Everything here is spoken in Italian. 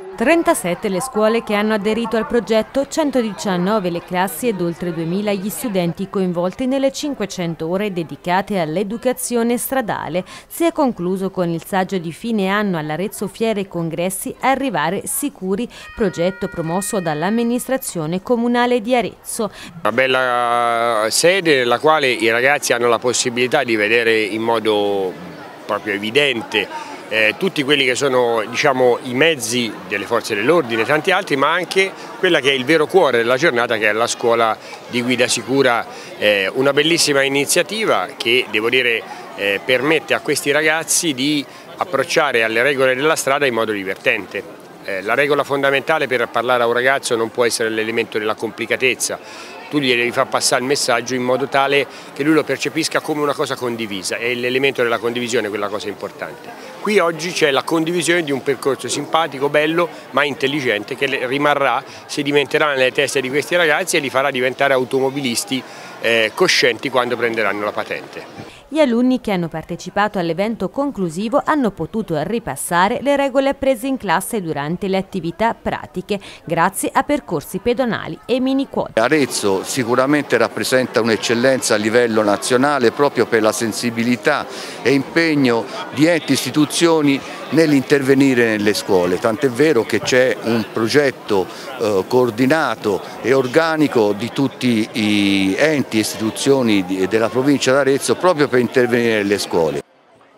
37 le scuole che hanno aderito al progetto, 119 le classi ed oltre 2000 gli studenti coinvolti nelle 500 ore dedicate all'educazione stradale. Si è concluso con il saggio di fine anno all'Arezzo Fiere e Congressi Arrivare Sicuri, progetto promosso dall'amministrazione comunale di Arezzo. Una bella sede nella quale i ragazzi hanno la possibilità di vedere in modo proprio evidente tutti quelli che sono, diciamo, i mezzi delle forze dell'ordine e tanti altri, ma anche quella che è il vero cuore della giornata, che è la scuola di guida sicura, una bellissima iniziativa che, devo dire, permette a questi ragazzi di approcciare alle regole della strada in modo divertente. La regola fondamentale per parlare a un ragazzo non può essere l'elemento della complicatezza. Tu gli devi far passare il messaggio in modo tale che lui lo percepisca come una cosa condivisa, e l'elemento della condivisione è quella cosa importante. Qui oggi c'è la condivisione di un percorso simpatico, bello ma intelligente, che rimarrà, sedimenterà nelle teste di questi ragazzi e li farà diventare automobilisti coscienti quando prenderanno la patente. Gli alunni che hanno partecipato all'evento conclusivo hanno potuto ripassare le regole apprese in classe durante le attività pratiche, grazie a percorsi pedonali e miniquad. Arezzo sicuramente rappresenta un'eccellenza a livello nazionale proprio per la sensibilità e impegno di enti e istituzioni nell'intervenire nelle scuole, tant'è vero che c'è un progetto coordinato e organico di tutti i enti e istituzioni della provincia d'Arezzo proprio per intervenire nelle scuole.